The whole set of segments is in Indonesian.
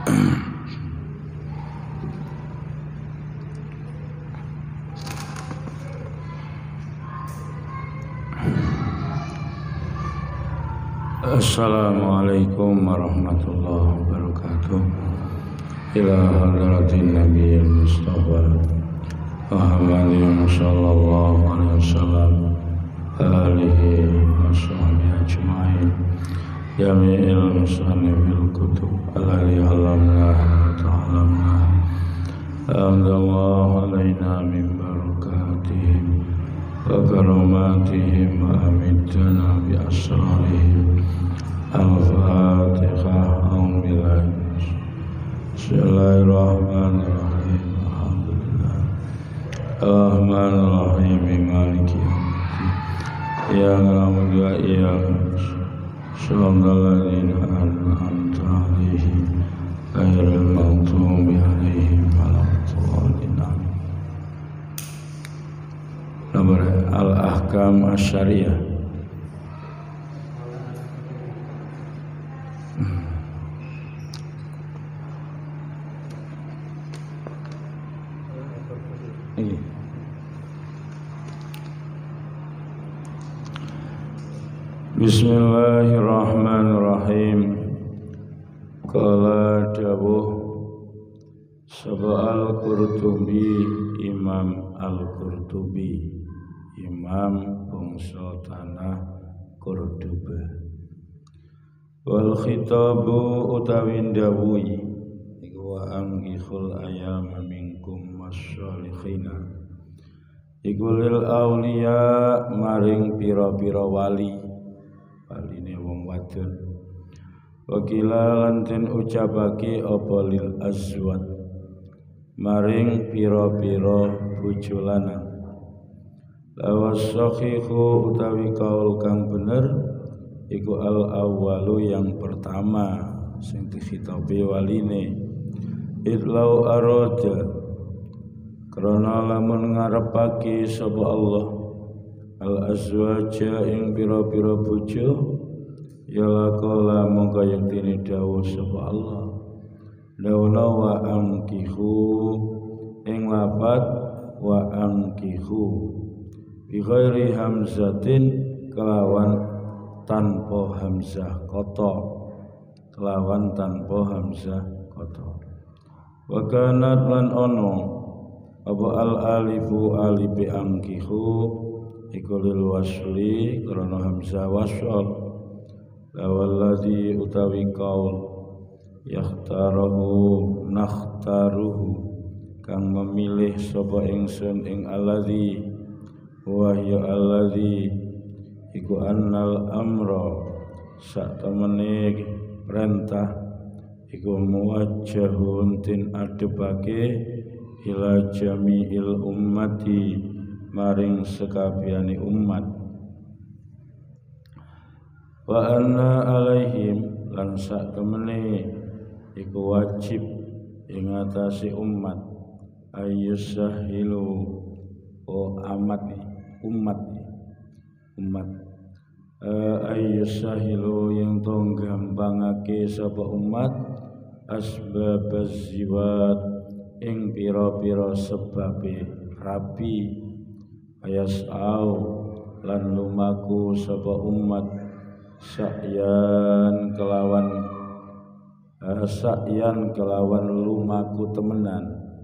Assalamualaikum warahmatullahi wabarakatuh. Ila hadratin Nabiyil Mustafa Muhammadin sallallahu alaihi wasallam alihi wa sahbihi ajma'in jami'il musannifil kutub alladhi alamna wa ta'alamna alhamdulillah alaina min barakatihim wa karamatihim wa amidana bi asrarihim. Al-Fatihah. Bismillahirrahmanirrahim. Alhamdulillah. Ar-Rahmanir-Rahim. Maliki yaumiddin. Iyyaka na'budu wa iyyaka nasta'in. Shiratal ladzina an'amta 'alaihim ghairil maghdubi 'alaihim waladdallin. Nomor Al-Ahkam Asy-Syariah. Bismillahirrahmanirrahim. Qala dawuh sapa Al-Qurtubi, Imam Al-Qurtubi, Imam bangsa tanah Kordoba. Wal khitabu utawi dawuhi iku wa angihul ayama minkum masyalikhina iku lil auliya maring pira-pira wali waline wong wadon. Wakila lan den ucapake apa lil azwat maring pira-pira bojo lanang. Lawas sahihu utawi kaul kang bener iku al awwalu yang pertama sing dikhitabi waline. Idlau arada krana lamun ngarepake sapa Allah al azwaja ing pira-pira bojo ya laqala mongko yektine dawuh sapa Allah dawana wa angkihu ing lafat wa angkihu bi ghairi hamzatin kelawan tanpa hamzah qata wa kanat lan ono apa al alifu alibi angkihu iku lil wasli karena hamzah wasl lawalladzi utawi qaul yakhtaruhu nakhtaruhu kang memilih sapa ingsun ing alladzi wa ya alladzi iku annal amra sak temene perintah iku muwajjahun tin adepake ila jami'il ummati maring sekabehane umat. Wa anna alaihim lan sak temene iku wajib ing atase umat ayyusahilu umat ayyusahilu yang tong gampangake sapa umat asbabaz ziwat ing pira-pira sebabe rabi ayas'au lan lumaku sapa umat sa'yan kelawan lumaku temenan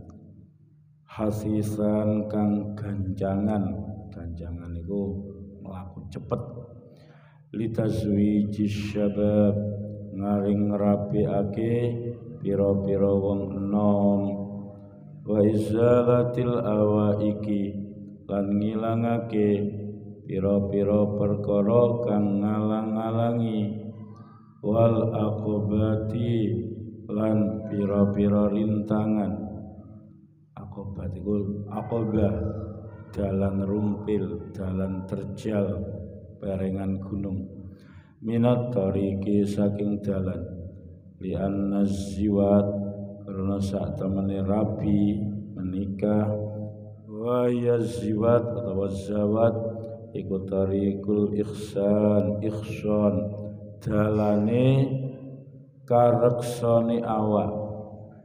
hasisan kang ganjangan iku mlaku cepet litazwiji syabab ngaring rapiake pira-pira wong enom wa izalatil awaiki lan ngilangake pira-pira perkara kang ngalang-alangi wal aqobati lan pira-pira rintangan. Aqobat iku aqobah dalan rumpil, dalan terjal, perengan gunung. Minat tariki saking dalan li anna ziwat karena sak temene rabi menikah wa yaziwat atau zawat iku tariqul ihsan dalane kareksane awak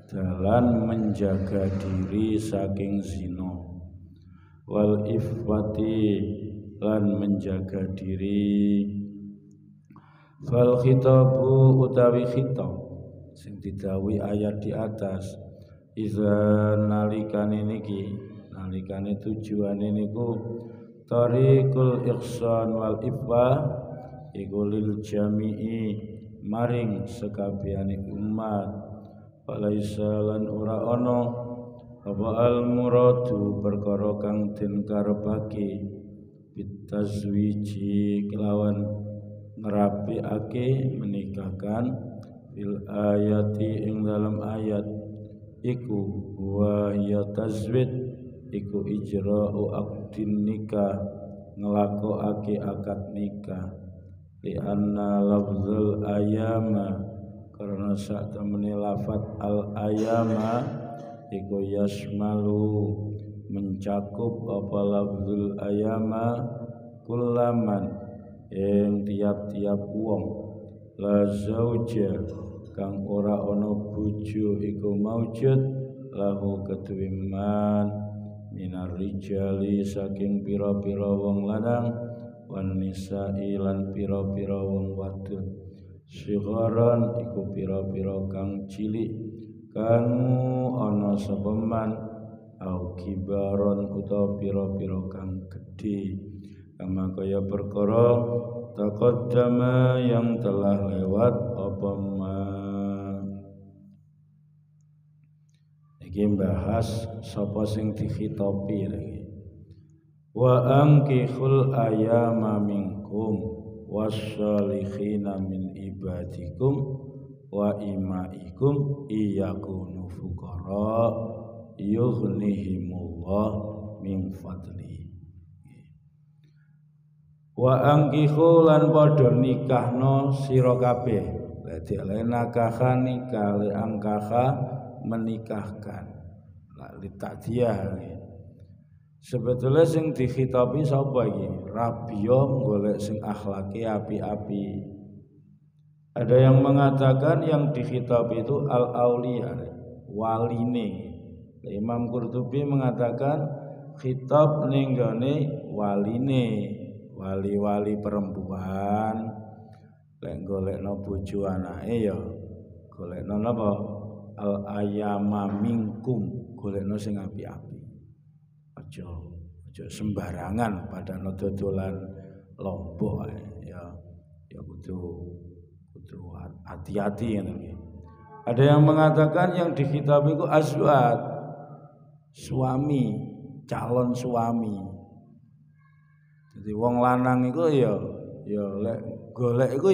dalan menjaga diri saking zina, wal iffati lan menjaga diri. Fal khitabu utawi khitab sing didhawuhi ayat di atas, iza nalikane niki, nalikane tujuane niku tariqul ihsan wal iffah iku lil jami'i maring sekabehane umat. Falaisa lan ora ana apa al muradu perkara kang den karepake bitazwiji kelawan ngerapiake menikahkan fil ayati ing dalam ayat iku wa ya tazwid iku ijra'u aqdin nikah nglakokake akad nikah li anna lafzul ayama karena sak temene lafat al ayama iku yasmalu mencakup apa lafzul ayama kullaman ing tiap-tiap wong la zauja kang ora ana bojo iku maujud lahu kedue man minar rijali saking pira-pira wong lanang wan nisa'i lan pira-pira wong wadon sigharan iku pira-pira kang cilik kanu ana sapa man au kibaron utawa pira-pira kang gedhe kama kaya perkara taqaddama yang telah lewat apa ma. Iki bahas sapa sing dikhitopi lagi. Wa ankihul ayama minkum wasyalikhina min ibadikum wa imaikum iyakunu fuqara yughnihimullah min fadli. Wa angkihu lan padha nikahno sira kabeh. Dadi nakaha nikah li angkaha menikahkan. La litadiyah. Sebetulnya sing dikhitabi sapa iki? Rabiya golek sing akhlake api-api. Ada yang mengatakan yang dikhitab itu al-auliya, waline. Imam Qurtubi mengatakan khitab ning gone waline, wali-wali perempuan. Lek golekno bojo anake ya golekno napa? Al-ayama minkum, golekno sing api-api. Aja sembarangan pada dodolan lombok ya kudu hati-hati ngene. Ada yang mengatakan yang dikhitab itu azwaj, suami, calon suami. Jadi wong lanang iku ya lek golek iku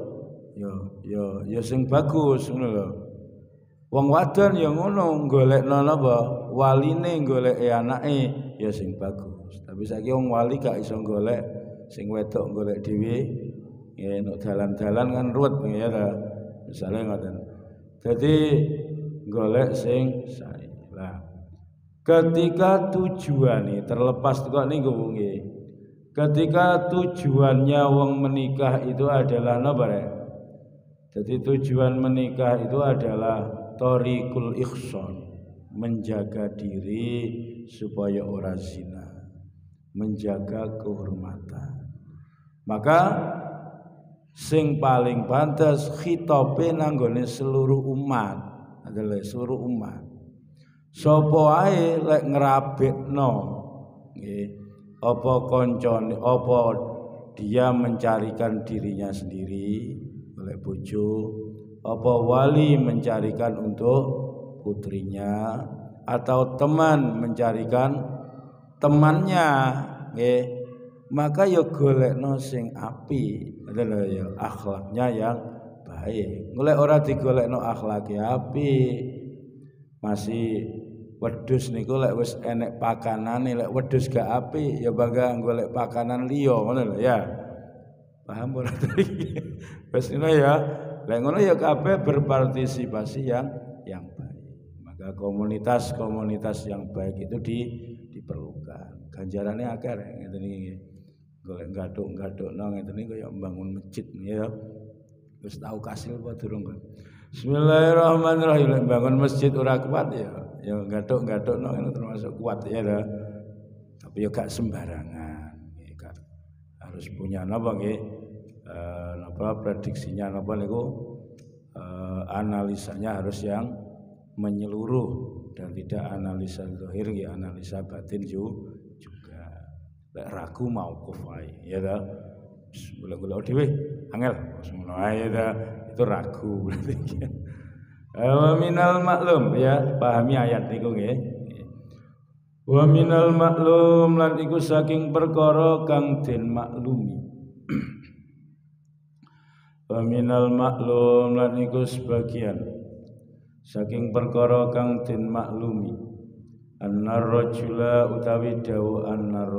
ya sing bagus ngono lho. Wong wadon ya ngono, golekno napa? Waline goleke anake ya sing bagus. Tapi saiki wong wali gak iso golek sing wedok golek dhewe. Ya nek dalan-dalan kan ruwet ya ta. Misale ngoten. Dadi golek sing sae. Lah ketika tujuane terlepas kok niku nggih. Ketika tujuannya wong menikah itu adalah napa rek? Jadi tujuan menikah itu adalah thariqul ihsan, menjaga diri supaya ora zina, menjaga kehormatan. Maka sing paling pantas khitabe nanggone seluruh umat, adalah seluruh umat. Sapa ae lek ngrabekno nggih, apa kancane, apa dia mencarikan dirinya sendiri oleh bojo, apa wali mencarikan untuk putrinya, atau teman mencarikan temannya, nggih, maka ya golekno sing apik, adalah ya akhlaknya yang baik. Golek ora digolekno akhlake apik, masih wedhus niku lek wis enek pakanane, lek wedhus gak apik ya bangga golek pakanan liya, ngono lho ya. Paham ora iki? Wis ngono ya. Lek ngono ya kabeh berpartisipasi yang baik. Maka komunitas yang baik itu diperlukan. Ganjarane akeh ngeten iki. Golek gaduk-gadukno ngeten iki kaya mbangun masjid ya. Wis tau kasil apa durung, Pak? Bismillahirrahmanirrahim. Bangun masjid ora kuat ya. Ya gathuk-gathukno termasuk kuat ya dah. Tapi ya gak sembarangan. Harus punya napa nggih? Prediksinya napa niku? Analisanya harus yang menyeluruh dan tidak analisa zahir ya, analisa batin juga. Lek ragu mauquf wae ya ta. Gula-gula dhewe angel ngono ae ya itu ragu berarti. Wa minal maklum ya, pahami ayat niku nggih. Wa minal maklum lan iku saking perkara kang den maklumi. Wa minal maklum lan iku sebagian saking perkara kang den maklumi. Annar rajula utawi dawu annar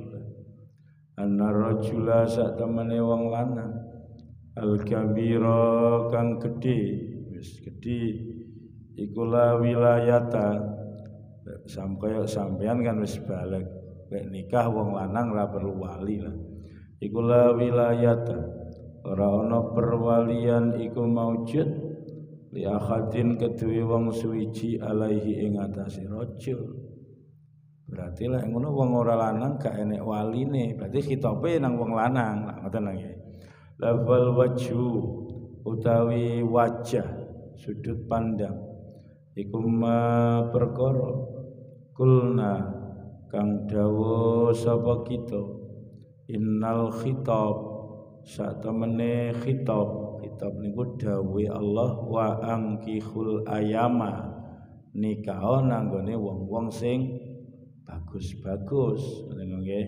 rajula sak temene wong lanang al kabira kang gedhe wis gedhe iku la wilayata sampeyan kan wis balik lek nikah wong lanang ora perlu wali lah iku la wilayata ora ana perwalian iku maujud li akhadin kedue wong suwiji alaihi ing atase rajul. Berarti lek ngono wong ora lanang gak enek waline, berarti khitope nang wong lanang. Lah ngoten nggih. Lafal wajhu utawi wajah sudut pandang iku ma perkara kulna kang dawuh sapa kita innal khitab sak temene khitab niku dawuhe Allah wa angkihul ayama nikah nanggone wong-wong sing bagus-bagus nggih.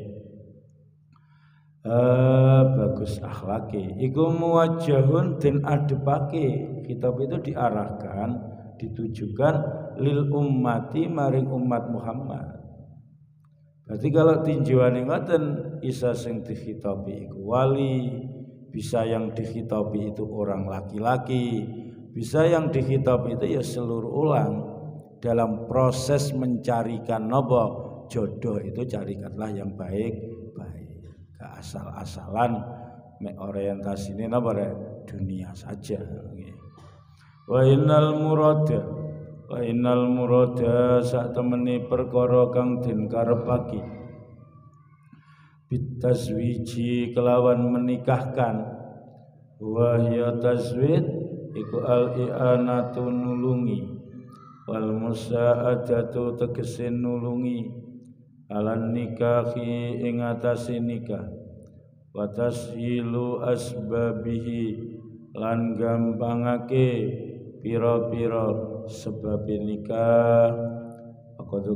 Bagus akhlake iku muwajjahun den adepake kitab itu diarahkan ditujukan lil ummati maring umat Muhammad. Berarti kalau tinjauane ngoten isa sing dikhitabi iku wali, bisa yang dikhitabi itu orang laki-laki, bisa yang dikhitabi itu ya seluruh ulang dalam proses mencarikan nopo jodoh itu carikanlah yang baik-baik. Gak asal-asalan mek orientasine napa dunia saja. Wa innal murada sak temene perkara kang den karepake bitazwiji kelawan menikahkan wa ya tazwid iku al-i'anatu nulungi wal musa'adatu tegese nulungi alan nikahi ing atase nikah wa tashilu asbabihi lan gampangake pira-pira sebab nikah Qad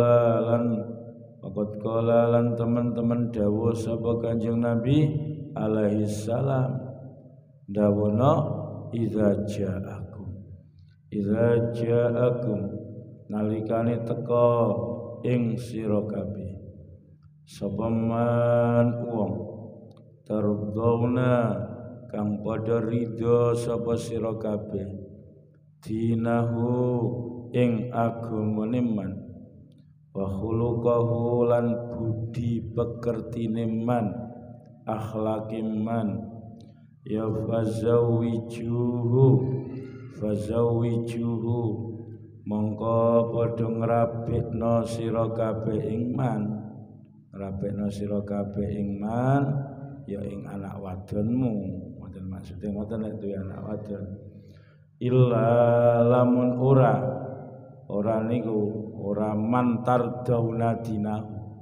qala lan teman-teman dawuh sapa Kanjeng Nabi alaihi salam dawuhna idza ja'akum nalikane teka ing sira kabeh sapa man wong tardhauna kang padha ridho sapa sira kabeh dinahu ing agamane man wa khuluquhu lan budi pekertine man akhlake man ya fazawwijuhu mongko padha ngrapikna sira kabeh ing man ya ing anak wadonmu ngoten maksude ngoten nek duwe anak wadon illa lamun ora niku ora mantar dauna dina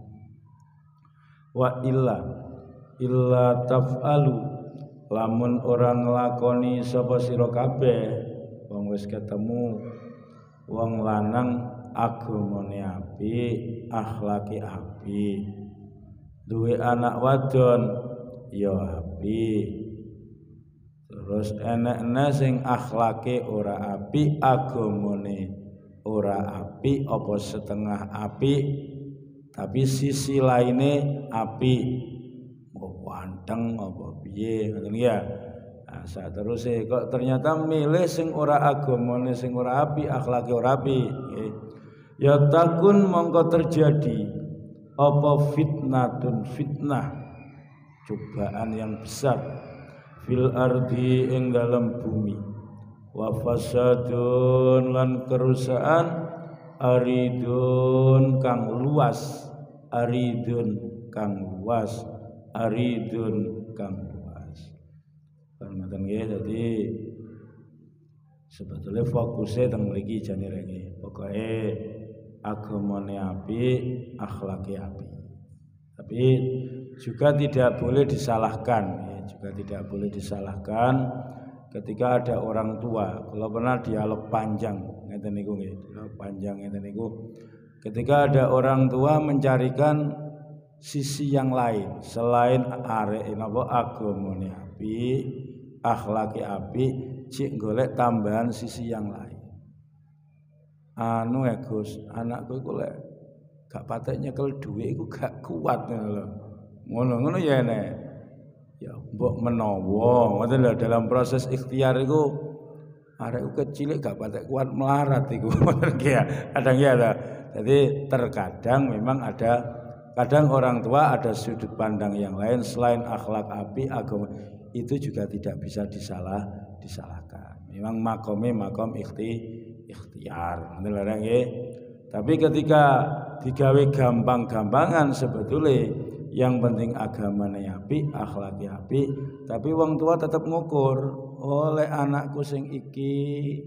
wa illa taf'alu lamun ora nglakoni sapa sira kabeh wong wis ketemu wong lanang agamane apik akhlake apik duwe anak wadon ya apik terus enek-enek sing akhlake ora apik agamane ora apik apa setengah apik tapi sisi laine apik kok wanteng apa piye ngoten ya. Nah, sateruse kok ternyata milih sing ora agamane sing ora apik akhlake ora apik nggih. Ya takun mongko terjadi apa fitnah cobaan yang besar fil ardi ing dalam bumi wa fasadun lan kerusakan aridun kang luas aridun kang luas aridun kang luas. Ngoten nggih, dadi sebetulnya fokusnya teng mriki jane rene pokoke agamane apik, akhlake apik. Tapi juga tidak boleh disalahkan, ya, juga tidak boleh disalahkan ketika ada orang tua. Kalau pernah dialog panjang ngeten niku nggih, dialog panjang ngeten niku. Ketika ada orang tua mencarikan sisi yang lain selain arek napa agamane apik, akhlake apik, cik golek tambahan sisi yang lain. Anu ya Gus, anakku iku lek gak patek nyekel dhuwit iku gak kuat ngono lho. Ngono-ngono ya nek. Ya mbok menawa ngoten lho, dalam proses ikhtiar iku arek kecil gak patek kuat melarat iku. Kadang ya ada. Jadi terkadang memang ada, kadang orang tua ada sudut pandang yang lain selain akhlak apik agama itu juga tidak bisa disalahkan. Memang makom ikhtiar. Ngoten lho nggih. Tapi ketika digawe gampang-gampangan sebetulnya yang penting agamane apik, akhlake apik, tapi wong tua tetap ngukur, oleh anakku sing iki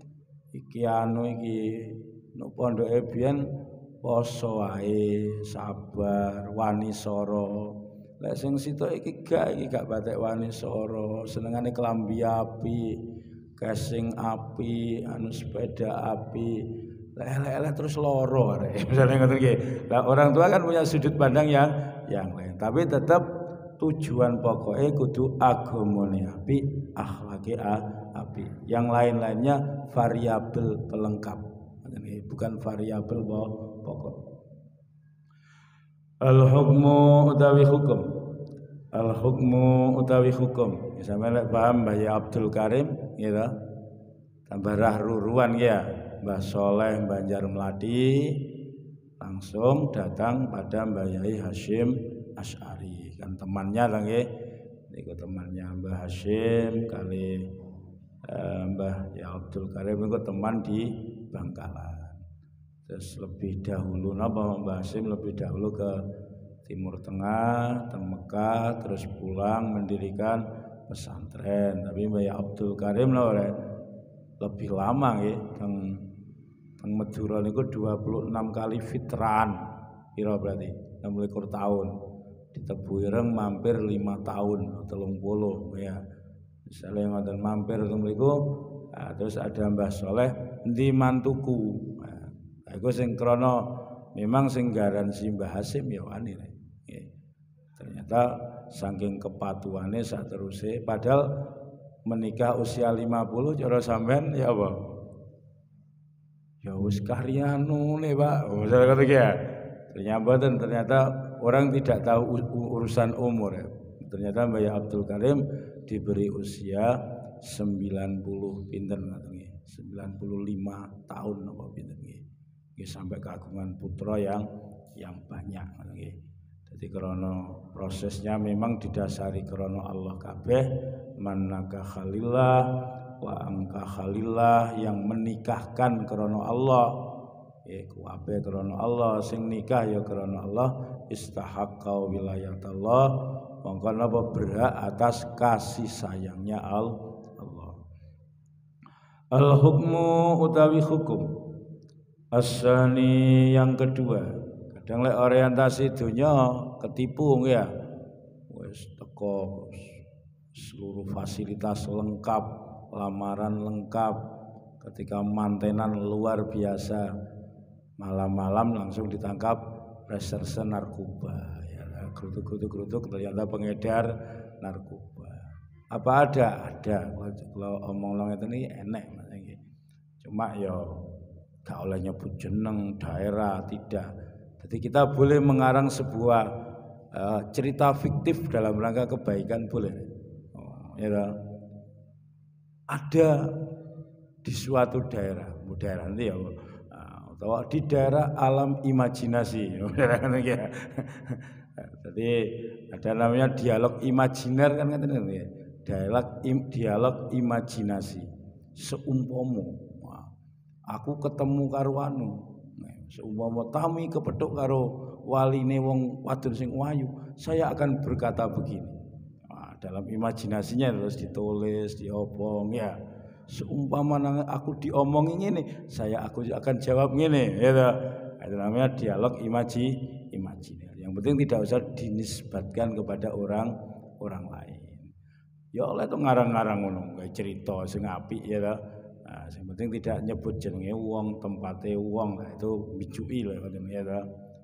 anu iki nek pondoke biyen poso wae, sabar, wani soro. Lek sing sitok iki gak batek wani soro, senengane klambi apik, casing apik, anu sepeda apik. Elek-elek terus loro arek. Misalnya ngoten nggih. Lah orang tua kan punya sudut pandang yang lain. Tapi tetap tujuan pokoknya kudu agamane apik, akhlake apik. Yang lain-lainnya variabel pelengkap. Bukan variabel pokok. Al-hukmu utawi hukum. Al-hukmu utawi hukum. Sampeyan paham Mbah Abdul Karim gitu. Tambah ruruan ya. Mbah Soleh Banjarmelati langsung datang pada Mbah Yai Hasyim Asy'ari, kan temannya lah nggih. Niku temannya Mbah Hasyim kali Mbah Ya Abdul Karim itu teman di Bangkalan. Terus lebih dahulu napa Mbah Hasyim lebih dahulu ke Timur Tengah, teng Mekah, terus pulang mendirikan pesantren. Tapi Mbah Ya Abdul Karim lebih lama nggih teng Madura niku 26 kali fitran. Piro berarti? 26 tahun. Di Tebu Ireng mampir 5 tahun, 30 ya. Misalnya ngoten mampir teng mriku, terus ada Mbah Soleh endi mantuku. Nah, iku sing krana memang sing garansi Mbah Hasyim ya wani. Ternyata saking kepatuhane sateruse padahal menikah usia 50 cara sampean ya apa? Ya wis karyanu nih Pak. Misalnya kata ya. Ternyata orang tidak tahu urusan umur ya. Ternyata Mbah Abdul Karim diberi usia 90 pinten nggih. 95 tahun napa pinten nggih. Nggih sampai keagungan putra yang banyak nggih. Jadi karena prosesnya memang didasari karena Allah kabeh manaka khalillah wa angka khalillah, yang menikahkan karena Allah kuwabe karena Allah, sing nikah ya karena Allah, istahaqqa wilayatallah, mongko napa berhak atas kasih sayangnya Allah. Al hukmu utawi hukum asani yang kedua. Kadang lek orientasi dunia ketipu ya, wis teko seluruh fasilitas lengkap, lamaran lengkap, ketika mantenan luar biasa, malam-malam langsung ditangkap reserse narkoba ya, gerutuk ternyata pengedar narkoba. Apa ada kalau omong-omong itu nih enek cuma ya gak oleh nyebut jeneng daerah, tidak. Jadi kita boleh mengarang sebuah cerita fiktif dalam rangka kebaikan boleh. Ya, ada di suatu daerah nanti ya, atau di daerah alam imajinasi. Jadi ada namanya dialog imajiner kan ya. Dialog imajinasi. seumpama aku ketemu karo anu, seumpama tami kepethuk karo waline wong wadon sing wayu, saya akan berkata begini. Dalam imajinasinya terus ditulis, diobong ya. Seumpama aku diomongin ini, aku akan jawab ngene, ya toh. Itu namanya dialog imajiner. Yang penting tidak usah dinisbatkan kepada orang lain. Ya oleh itu ngarang-ngarang ngono, kayak cerita sing apik ya toh. Nah, yang penting tidak nyebut jenenge wong, tempate wong, nah, itu bijuki lho ya toh.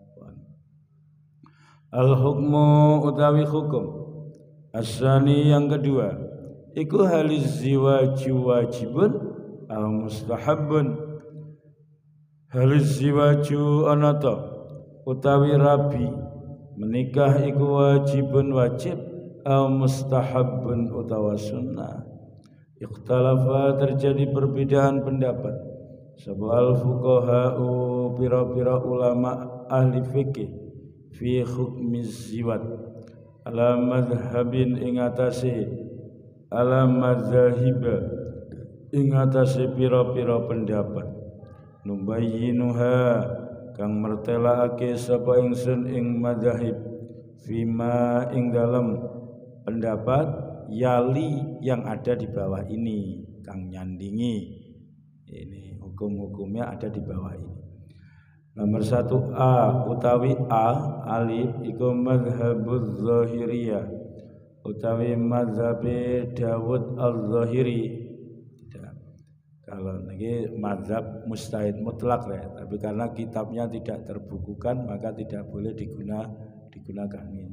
Al-hukmu utawi hukum. Asani yang kedua, iku haliz ziwaju wajibun aw mustahabun. Haliz ziwaju anata utawi rabi menikah iku wajibun wajib aw mustahabun utawa sunnah. Ikhtalafa terjadi perbedaan pendapat sebab fuqaha'u pira-pira ulama ahli fikih fi hukmi ziwat ala madhabin ing atase ala madzahiba ing atase pira-pira pendapat nubayyinuha kang mertelaake sapa ingsun ing madzhab fima ing dalam pendapat yali yang ada di bawah ini, kang nyandingi ini hukum-hukumnya ada di bawah ini. Nomor 1A utawi A alif iku mazhabuz zahiriyah utawi mazhab Dawud al-Zahiri. Kalau niki mazhab mustahid mutlak ya, tapi karena kitabnya tidak terbukukan maka tidak boleh digunakan ini.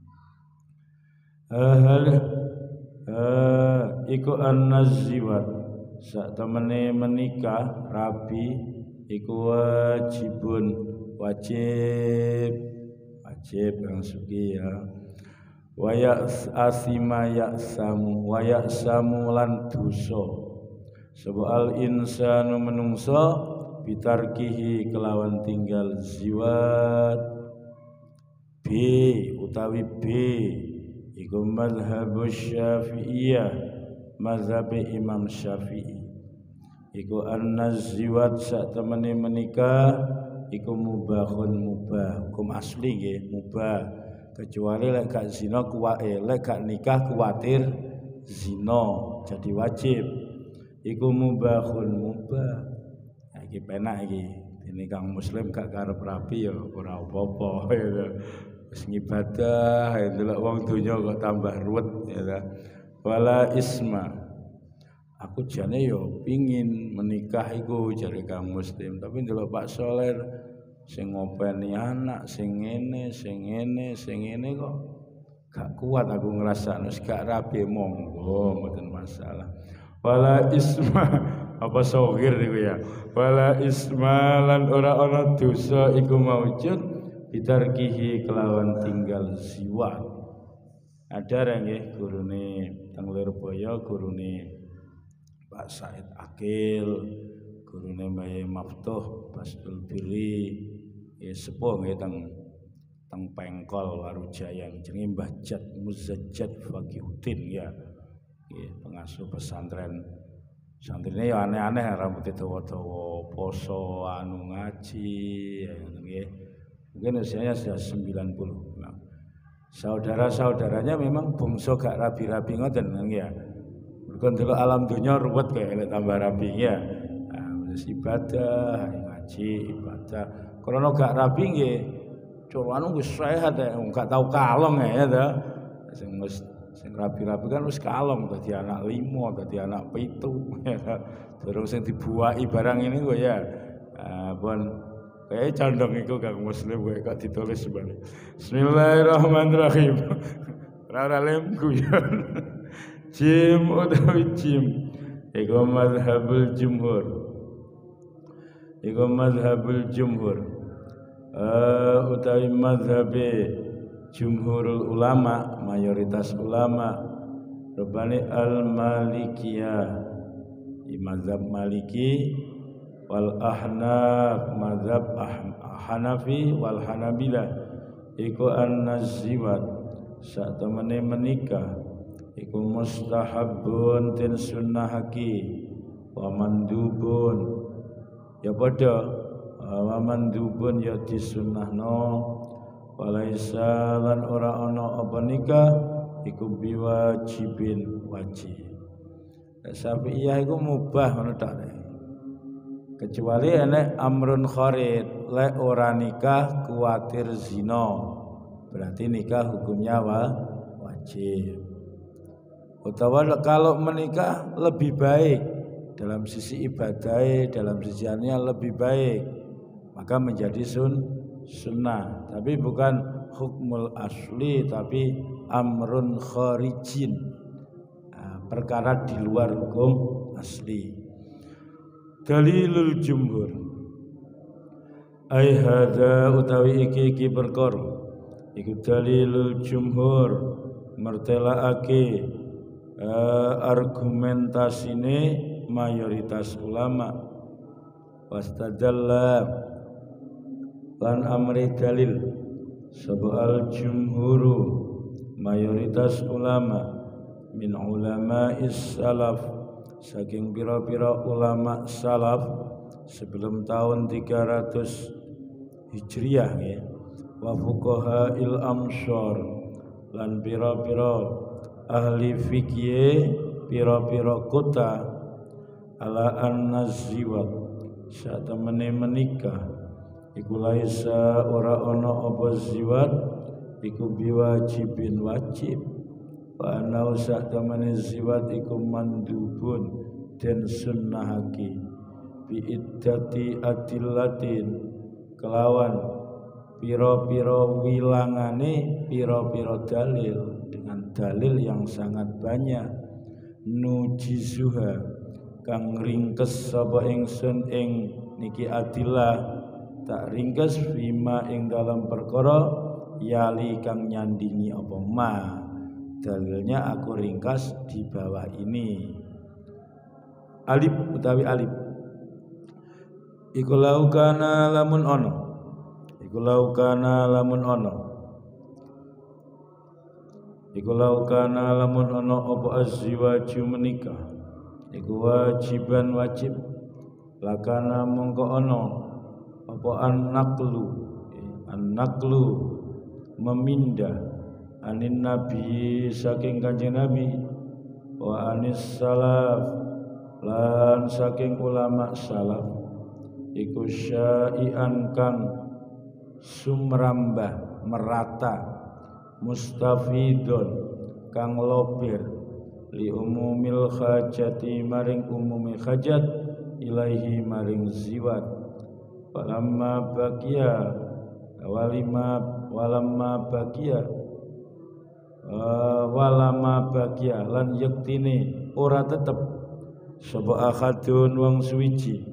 Iku an-naziwat sak temene menikah rabi iku wajib yang suki ya. Wa ya'asima ya'samu lan dosa. Sebab insanu menungso bitarkihi kelawan tinggal ziwat. B utawi B iku mazhabus Syafi'iyah, mazhab Imam Syafi'i. Iku an-naziwat sak temene menikah iku mubahun mubah, hukum asli nggih mubah. Kecuali lek gak zina lek gak nikah kuwatir zina jadi wajib. Iku mubahun mubah. Iki penak iki. Ini kang muslim gak karep rapi ya ora apa-apa ya. Wis ngibadah ya delok wong donya kok tambah ruwet ya. Wala isma. Aku jane yo pingin menikah iku jare kang muslim, tapi ndelok Pak Soler sing ngopeni anak sing ngene kok gak kuat aku ngrasakno gak rapi monggo mboten masalah. Wala isma apa sogir niku ya. Wala isma lan ora ana dosa iku maujud bitarkihi kelawan tinggal ziwat. Ada nggih gurune teng Lirboyo gurune Pak Said Akil, gurune Mbah Maftuh Bastul Biri, sepuh nggih teng Pengkol Warujaya jenenge Mbah Jat Muzajjad Faqihuddin ya. Pengasuh pesantren. Santrine ya aneh-aneh rambutnya dawa-dawa, poso anu ngaji ya nggih. Mungkin usianya sudah 90. Nah, saudara-saudaranya memang bungsu gak rabi-rabi ngoten nggih ya. Mergo delok alam dunya ruwet kaya tambah rabi ya. Nah, ibadah, ngaji, ibadah. Kalau gak rabi nggih, curane wis sehat ya, gak tau kalong ya ta. Sing rabi-rabi kan wis kalong dadi anak 5, dadi anak 7 ya. Terus sing dibuaki barang ini kok ya. Pun kayak condong iku kang muslim kok ditulis sebalik. Bismillahirrahmanirrahim. Ora lem guyon. Jim utawi jim iku mazhabul jumhur. Utawi mazhabe jumhurul ulama, mayoritas ulama rupane al-malikiyah, mazhab maliki wal ahnaf, mazhab hanafi wal hanabilah iku an-naziwat sak temene menikah iku mustahabun tin sunnahaki wa mandubun ya padha wa mandubun ya disunnahno walaisa lan ora ana apa nikah iku biwajibin wajib. Syafi'iyah iku mubah ngono tok. Kecuali enek amrun kharid, lek ora nikah kuatir zina. Berarti nikah hukumnya wajib. Utawa kalau menikah lebih baik dalam sisi ibadah, dalam sisi lebih baik, maka menjadi sunnah. Tapi bukan hukmul asli, tapi amrun kharijin, perkara di luar hukum asli. Dalilul jumhur ai hadza utawi iki perkara iku dalilul jumhur mertelaake argumentasine mayoritas ulama wastadalla lan amri dalil sabal jumhuru mayoritas ulama min ulama'is salaf saking pira-pira ulama salaf sebelum tahun 300 Hijriah ya. Wa fuqaha'il amsyar lan pira-pira ahli fikih pira-pira kota ala an-naziwat satemene menikah iku laisa ora ana apa ziwat iku biwajibin wajib. Wa anau satamane ziwat iku mandubun den sunnahake bi iddati adillatin kelawan pira-pira wilangane pira-pira dalil dengan dalil yang sangat banyak nujizuha kang ringkes sapa ingsun ing niki adillah tak ringkes fima ing dalam perkara yali kang nyandingi apa ma. Dalilnya aku ringkas di bawah ini. Alif utawi alif. Iku laukana lamun ono. Iku laukana lamun ono. Iku laukana lamun ono apa azwaju menikah. Iku wajiban wajib. Lakana mongko ono apa an-naqlu memindah anin nabi saking kanjeng nabi wa anis salaf lan saking ulama salaf iku syai'an kang sumrambah merata mustafidun kang lobir li umumil hajati maring umumi hajat ilaihi maring ziwat walamma bagia walama bagia lan yektine ora tetep sapa akhadun wong suwiji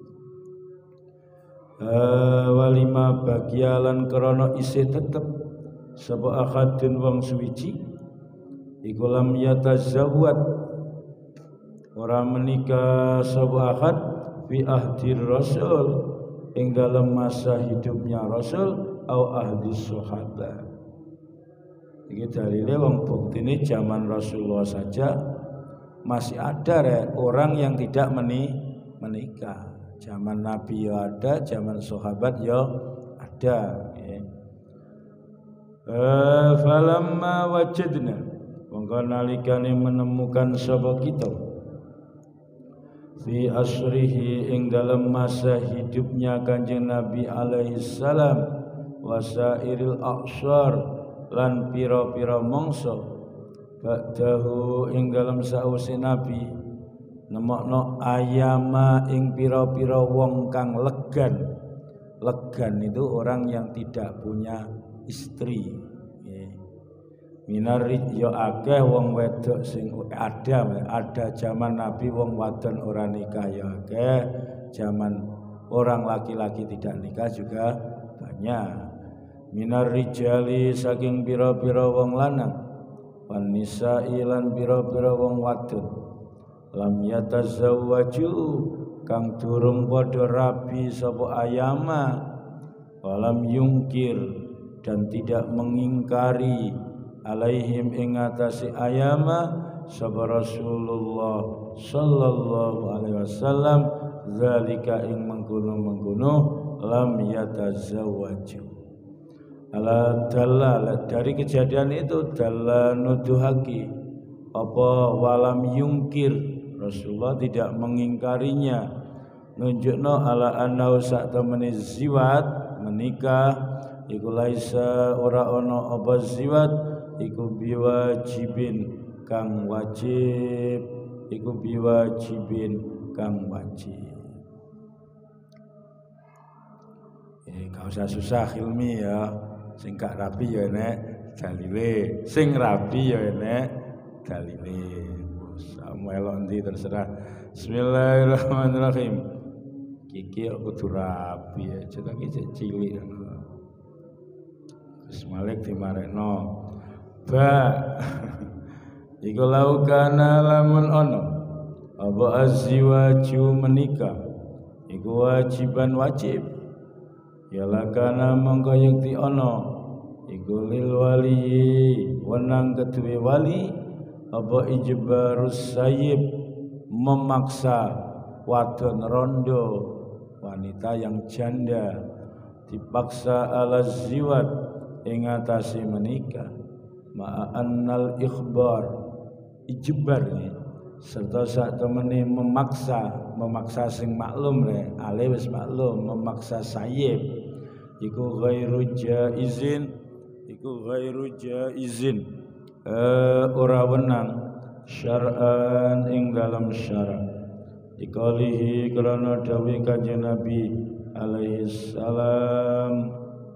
walima bagia lan krana isih tetep sapa akhadun wong suwiji iku lam yatazawwad ora menikah sapa akhad fi ahdir rasul ing dalam masa hidupnya rasul au ahdi sahabat. Iki dalile wong buktine zaman Rasulullah saja masih ada orang yang tidak menikah. Zaman Nabi ya ada, zaman sahabat ya ada. Falamma wajadna mongko nalikane menemukan sapa kita fi asrihi ing dalam masa hidupnya Kanjeng Nabi alaihi salam wasairil aqsar lan pira-pira mangsa ba'dahu ing dalam sause Nabi nemokno ayama ing pira-pira wong kang legan. Legan itu orang yang tidak punya istri. Minari yo akeh wong wedok sing ada zaman Nabi wong wadon ora nikah ya akeh, zaman orang laki-laki tidak nikah juga banyak. Minar rijali saking pira-pira wong lanang wan nisa'i lan pira-pira wong wadon lam yatazawwaju kang durung padha rabi sapa ayama walam yungkir dan tidak mengingkari alaihim ing atase ayama sapa Rasulullah sallallahu alaihi wasallam zalika ing mengkono lam yatazawwaju. Ala dalla dari kejadian itu dalla nuduhaki apa walam yungkir Rasulullah tidak mengingkarinya nunjukno ala annahu sak temene ziwat menikah iku laisa ora ana apa ziwat iku biwajibin kang wajib iku biwajibin kang wajib. Gak usah susah ilmi ya, sing gak rapi ya enek dalile, sing rapi ya enek dalile. Samuel ndi terserah. Bismillahirrahmanirrahim. Kiki kudu rapi ya, cetak iki cilik ngono. Wis malik dimarekno. Iku laukana lamun ono apa azwaju menikah iku wajiban wajib ya lakana mongko yekti ono iku lil wali wenang kedue wali apa ijbarus sayyib memaksa wadon rondo wanita yang janda dipaksa ala ziwat ing atase menikah ma'annal ikhbar ijbar serta sak temene memaksa sing maklum re ale wis maklum memaksa sayyib iku ghairu jaizin ora wenang syar'an ing dalam syara dikalihi krana dawuh Kanjeng Nabi alaihi salam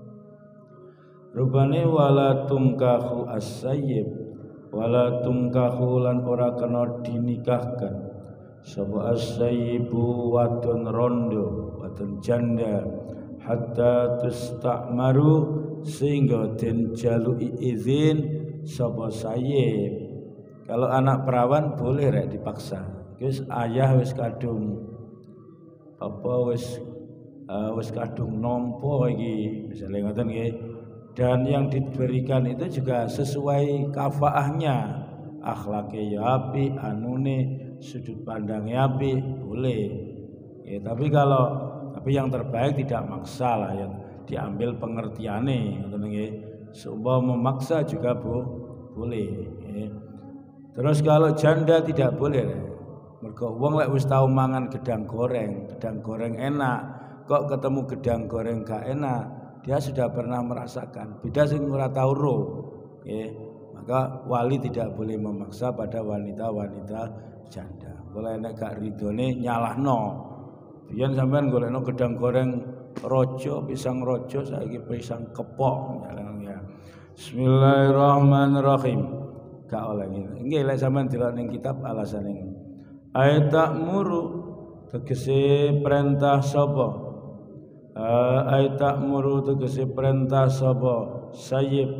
rubane wala tungkahu as-sayyib wala tungkahu lan ora kena dinikahkan sapa as-sayyibu wadon rondo wadon janda hatta tusta'maru sehingga den jaluki izin sapa sayyib. Kalau anak perawan boleh rek dipaksa wis ayah wis kadung apa wis kadung nampa iki misale ngoten nggih. Dan yang diberikan itu juga sesuai kafaahnya, akhlaknya ya api, anune sudut pandangnya api, boleh. Ya, tapi yang terbaik tidak maksa lah, yang diambil pengertiannya, seumpama memaksa juga boleh. Ya. Terus kalau janda tidak boleh, mergo wong lek wis tau mangan gedang goreng enak, kok ketemu gedang goreng gak enak. Dia sudah pernah merasakan. Beda sing ora tau ro. Maka wali tidak boleh memaksa pada wanita-wanita janda. Kalau nek gak ridone nyalahno. Biyen sampean golekno gedang goreng rojo, pisang rojo, saiki pisang kepok ya. Bismillahirrahmanirrahim. Gak oleh ngene. Nggih lek sampean delok ning kitab alasane. Ayat muru tegese perintah sapa? Ayat muru tegese perintah sapa sayyib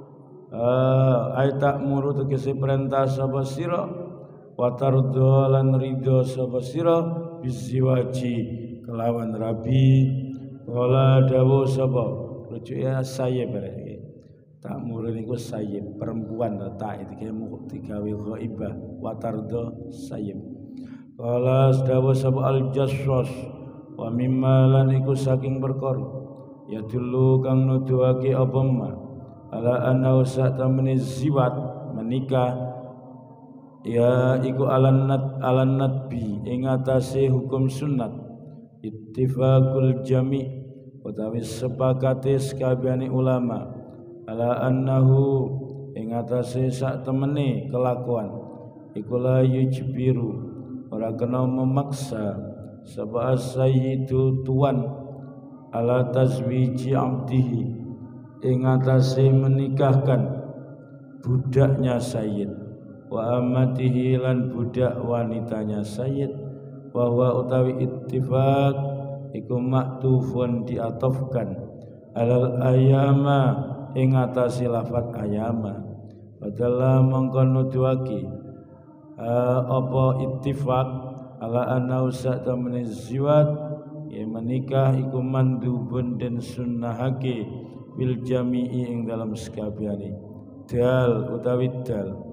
ayat muru tegese perintah sapa sira wa tardha lan ridho sapa sira biziwaji kelawan rabi kala dawuh sapa rujuk ya sayyib tak muru niku sayyib perempuan tak iki digawe ghaibah wa tardha sayyib kala dawuh sapa al jassas wa mimma lan iku saking perkara ya dulu kang nuduhake apa ma ala anna satamani ziwat menikah ya iku alanat bi ing atase hukum sunat ittifaqul jami' utawi sepakate sakabehane ulama ala annahu ing atase sak temene kelakuan iku la yujbiru ora kena memaksa sapa sayyidu tuan ala tazwiji abdihi ing atase menikahkan budaknya sayyid wa amatihi lan budak wanitanya sayyid wa huwa utawi ittifaq iku maktufun diatofkan alal ayama ing atase lafat ayama padahal mongko nuduhake apa ittifaq ala anna usata menziwat ya menikah iku mandubun dan sunnahake bil jami'i ing dalam sekabehane dal utawi dal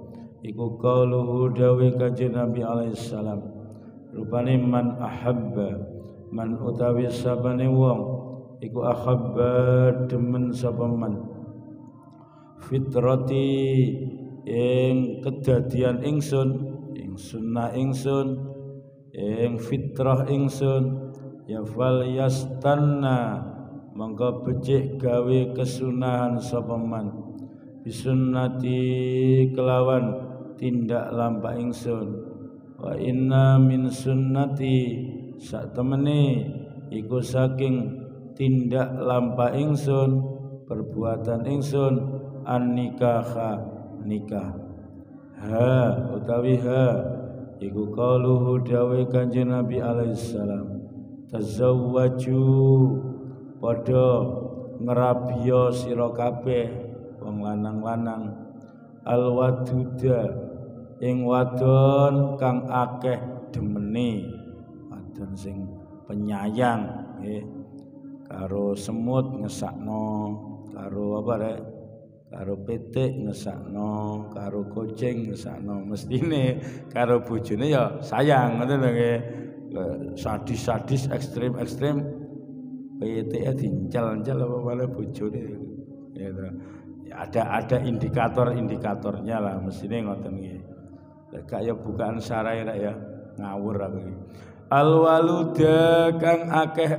iku qauluhu dawe kanjeng Nabi alaihi salam rupane man ahabba man utawi sabane wong iku ahabba demen sapa man fitrati ing kedadian ingsun ing sunnah ingsun ing fitrah ingsun ya fal yastanna mangka becik gawe kesunahan sapa man bisunnati kelawan tindak lampah ingsun wa inna min sunnati sak temene iku saking tindak lampah ingsun perbuatan ingsun an nikah nikah ha utawi ha iku qauluhu dawe kanjeng Nabi alaihi salam tazawwaju padha ngrabiya sira kabeh wong lanang-lanang alwaduda ing wadon kang akeh demene wadon sing penyayang nggih karo semut ngesakno karo apa rek karo pitik ngesakno karo kucing ngesakno mestine karo bojone ya sayang ngoten lho nggih sadis-sadis ekstrem-ekstrem pitike dincel-encel apa malah bojone gitu. Ada indikator-indikatornya lah mestine ngoten nggih. Lek ya bukaan sarai rek ya ngawur aku iki. Al waluda kang akeh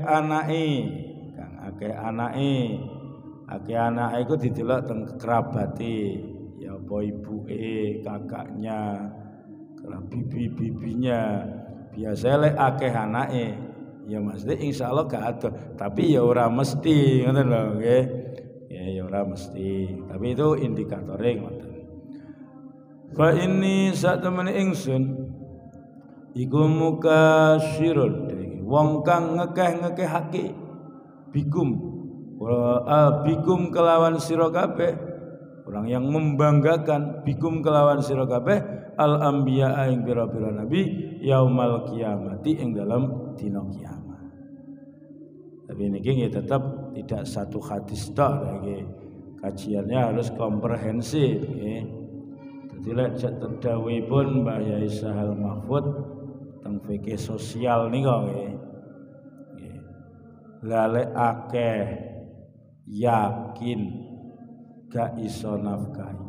anake iku didelok teng kerabate ya apa ibuke kakaknya bibinya biasa lek akeh anake ya mesti insyaallah gak ada tapi ya ora mesti ngoten lho nggih ya ora mesti tapi itu indikatore ngoten fa inni satemene ingsun iku mukasyirun wong kang ngekeh-ngekehake bikum kelawan sira kabeh orang yang membanggakan bikum kelawan sira kabeh al anbiya ing pira-pira nabi yaumal kiamati ing dalam dina kiamat. Tapi niki tetap tidak satu hadis tok nggih. Kajiannya harus komprehensif nggih. Dadi lek terdhawuhipun Mbah Yai Sahal Mahfud teng fikih sosial nika nggih. Lale akeh yakin gak iso nafkahi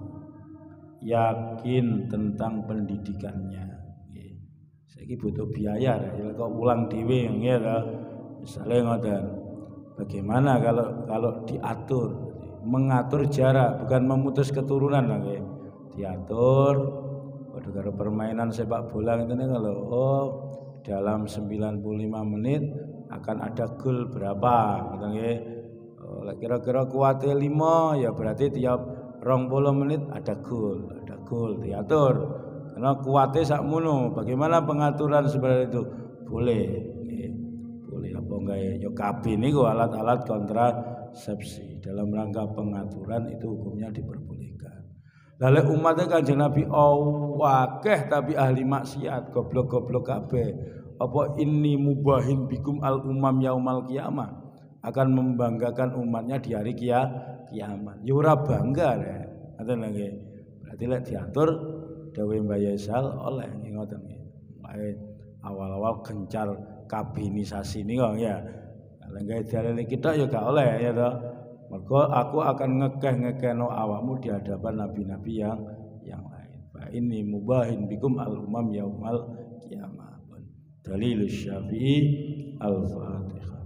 yakin tentang pendidikannya saiki butuh biaya ya kok ulang dhewe nggih ya misalnya ngoten bagaimana kalau diatur mengatur jarak bukan memutus keturunan nggih diatur padha karo permainan sepak bola ngene kalau dalam 95 menit akan ada gol berapa ngoten nggih kira-kira kuate 5 ya berarti tiap 20 menit ada gol diatur karena kuate sakmono bagaimana pengaturan seperti itu boleh apa enggak ya kabeh niku alat-alat kontrasepsi dalam rangka pengaturan itu hukumnya diperbolehkan lalu umatnya Kanjeng Nabi wakeh tapi ahli maksiat goblok-goblok kabeh apa ini mubahin bikum al umam yaumal qiyamah akan membanggakan umatnya di hari kiamat. Ya ora bangga rek. Ngoten lho. Berarti lek diatur dawuh Mbah Yesal oleh ngoten nggih. Awal-awal gencar kabinisasi niku ya. Lek gawe dalil kita ya gak oleh ya toh. Mergo aku akan ngekeh-ngekeno awakmu di hadapan nabi-nabi yang lain. Fa ini mubahin bikum al umam yaumal qiyamah. Dalilus Syafi'i al-Fatihah.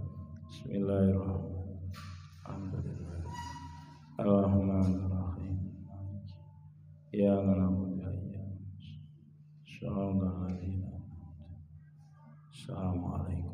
Bismillahirrahmanirrahim. Ar-Rahmanir-Rahim. Ya na'budu wa iyyaka nasta'in. Assalamualaikum.